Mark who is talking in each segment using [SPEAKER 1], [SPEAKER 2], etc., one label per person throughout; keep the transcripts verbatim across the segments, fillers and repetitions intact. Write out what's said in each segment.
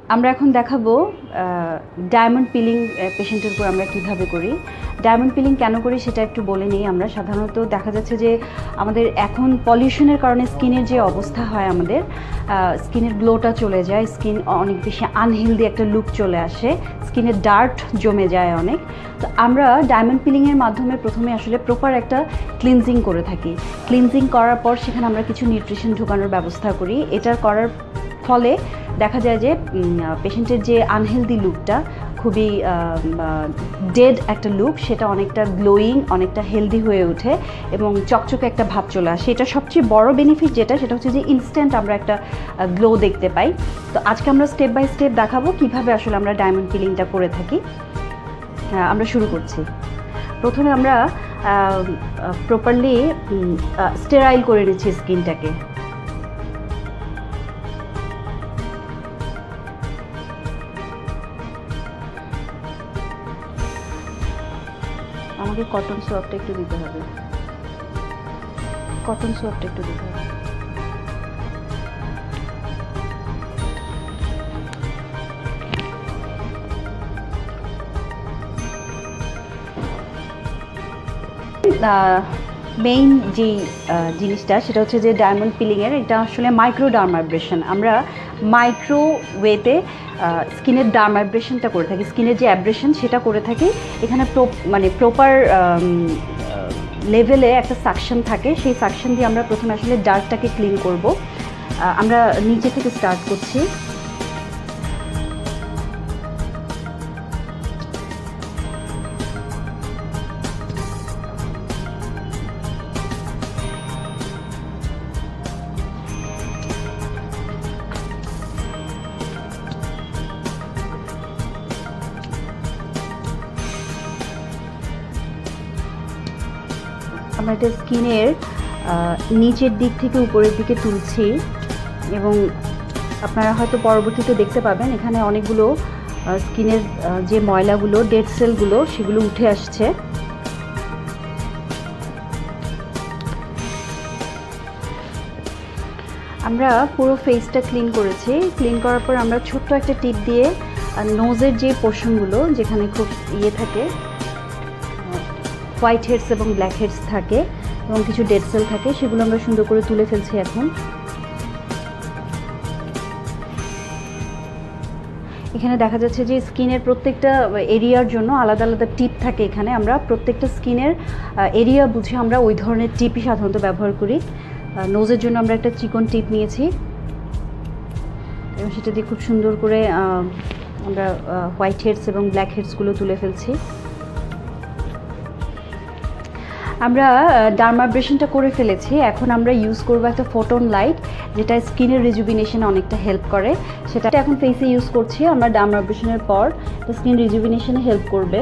[SPEAKER 1] আমরা এখন দেখাবো ডায়মন্ড পিলিং পেশেন্টের উপর আমরা কীভাবে করি। ডায়মন্ড পিলিং কেন করি সেটা একটু বলে নিই। আমরা সাধারণত দেখা যাচ্ছে যে আমাদের এখন পলিউশনের কারণে স্কিনের যে অবস্থা হয়, আমাদের স্কিনের গ্লোটা চলে যায়, স্কিন অনেক বেশি আনহেলদি একটা লুক চলে আসে, স্কিনের ডার্ট জমে যায় অনেক। তো আমরা ডায়মন্ড পিলিংয়ের মাধ্যমে প্রথমে আসলে প্রপার একটা ক্লিনজিং করে থাকি। ক্লিনজিং করার পর সেখানে আমরা কিছু নিউট্রিশন ঢোকানোর ব্যবস্থা করি। এটা করার ফলে দেখা যায় যে পেশেন্টের যে আনহেলদি লুকটা, খুবই ডেড একটা লুক, সেটা অনেকটা গ্লোয়িং, অনেকটা হেলদি হয়ে ওঠে এবং চকচকে একটা ভাব চলে আসে। এটা সবচেয়ে বড় বেনিফিট যেটা, সেটা হচ্ছে যে ইনস্ট্যান্ট আমরা একটা গ্লো দেখতে পাই। তো আজকে আমরা স্টেপ বাই স্টেপ দেখাবো কীভাবে আসলে আমরা ডায়মন্ড পিলিংটা করে থাকি। আমরা শুরু করছি। প্রথমে আমরা প্রপারলি স্টেরাইল করে নিচ্ছি স্কিনটাকে। আমাকে কটন সোয়াবটা একটু দিতে হবে, কটন সোয়াবটা একটু দিতে হবে। মেইন যে জিনিসটা সেটা হচ্ছে যে ডায়মন্ড পিলিংয়ের, এটা আসলে মাইক্রো ডার্মাব্রেশন। আমরা মাইক্রো ওয়েতে স্কিনের ডার্মাব্রেশনটা করে থাকি, স্কিনের যে অ্যাব্রেশন সেটা করে থাকি। এখানে প্রো মানে প্রপার লেভেলে একটা সাকশন থাকে, সেই সাকশন দিয়ে আমরা প্রথমে আসলে ডার্কটাকে ক্লিন করব। আমরা নিচে থেকে স্টার্ট করছি। আমরা এটা স্কিনের নিচের দিক থেকে উপরের দিকে তুলছি এবং আপনারা হয়তো পরবর্তীতে দেখতে পাবেন এখানে অনেকগুলো স্কিনের যে ময়লাগুলো, ডেড সেলগুলো, সেগুলো উঠে আসছে। আমরা পুরো ফেসটা ক্লিন করেছি। ক্লিন করার পর আমরা ছোট্ট একটা টিপ দিয়ে নোজের যে পোর্শনগুলো, যেখানে খুব ইয়ে থাকে, হোয়াইট হেডস এবং ব্ল্যাক হেডস থাকে এবং কিছু ডেড সেল থাকে, সেগুলো আমরা সুন্দর করে তুলে ফেলছি এখন। এখানে দেখা যাচ্ছে যে স্কিনের প্রত্যেকটা এরিয়ার জন্য আলাদা আলাদা টিপ থাকে। এখানে আমরা প্রত্যেকটা স্কিনের এরিয়া বুঝে আমরা ওই ধরনের টিপই সাধারণত ব্যবহার করি। নোজের জন্য আমরা একটা চিকন টিপ নিয়েছি এবং সেটা দিয়ে খুব সুন্দর করে আমরা হোয়াইট হেডস এবং ব্ল্যাক হেডসগুলো তুলে ফেলছি। আমরা ডার্মাব্রেশনটা করে ফেলেছি। এখন আমরা ইউজ করবো একটা ফোটন লাইট, যেটা স্কিনের রিজুভিনেশনে অনেকটা হেল্প করে। সেটা এখন ফেসে ইউজ করছি। আমরা ডার্মাব্রেশনের পর স্কিন রিজুভিনেশনে হেল্প করবে।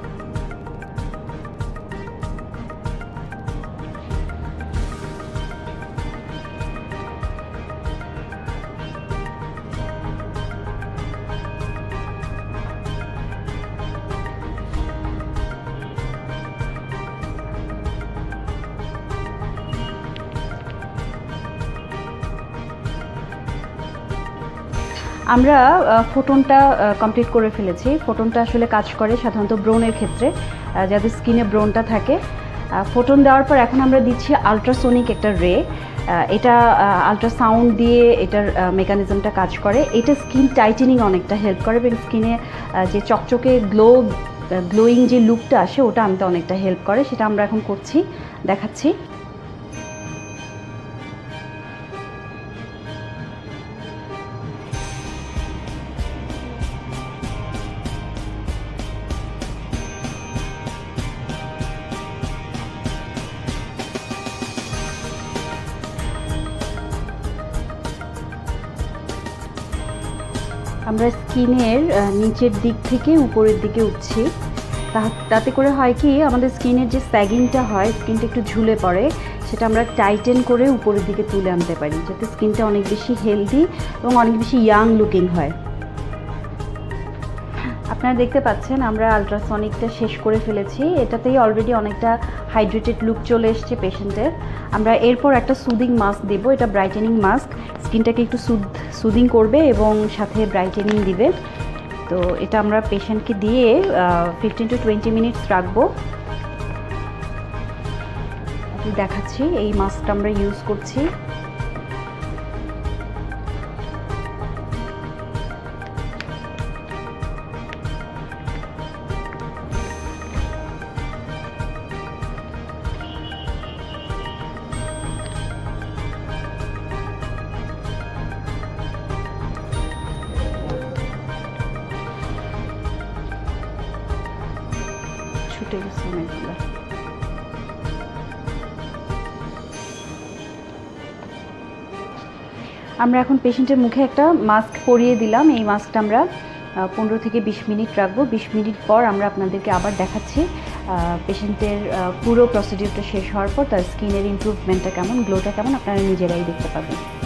[SPEAKER 1] আমরা ফোটনটা কমপ্লিট করে ফেলেছি। ফোটনটা আসলে কাজ করে সাধারণত ব্রোনের ক্ষেত্রে, যাদের স্কিনে ব্রোনটা থাকে। ফোটন দেওয়ার পর এখন আমরা দিচ্ছি আলট্রাসোনিক একটা রে। এটা আলট্রাসাউন্ড দিয়ে এটার মেকানিজমটা কাজ করে। এটা স্কিন টাইটেনিং অনেকটা হেল্প করে এবং স্কিনে যে চকচকে গ্লো গ্লোয়িং যে লুকটা আসে ওটা আনতে অনেকটা হেল্প করে। সেটা আমরা এখন করছি, দেখাচ্ছি। আমরা স্কিনের নিচের দিক থেকে উপরের দিকে উঠছি। তাতে করে হয় কি, আমাদের স্কিনের যে স্যাগিংটা হয়, স্কিনটা একটু ঝুলে পড়ে, সেটা আমরা টাইটেন করে উপরের দিকে তুলে আনতে পারি, যাতে স্কিনটা অনেক বেশি হেলদি এবং অনেক বেশি ইয়াং লুকিং হয়। আপনারা দেখতে পাচ্ছেন আমরা আলট্রাসনিকটা শেষ করে ফেলেছি। এটাতেই অলরেডি অনেকটা হাইড্রেটেড লুক চলে এসছে পেশেন্টের। আমরা এরপর একটা সুদিং মাস্ক দেব। এটা ব্রাইটেনিং মাস্ক। স্কিনটাকে একটু সুদ সুদিং করবে এবং সাথে ব্রাইটেনিং দিবে। তো এটা আমরা পেশেন্টকে দিয়ে ফিফটিন টু টোয়েন্টি মিনিটস রাখবো। দেখাচ্ছি এই মাস্কটা আমরা ইউজ করছি। ছুটে গেছে অনেকগুলো। আমরা এখন পেশেন্টের মুখে একটা মাস্ক পরিয়ে দিলাম। এই মাস্কটা আমরা পনেরো থেকে বিশ মিনিট রাখবো। বিশ মিনিট পর আমরা আপনাদেরকে আবার দেখাচ্ছি পেশেন্টের পুরো প্রসিডিউরটা শেষ হওয়ার পর তার স্কিনের ইমপ্রুভমেন্টটা কেমন, গ্লোটা কেমন আপনারা নিজেরাই দেখতে পাবেন।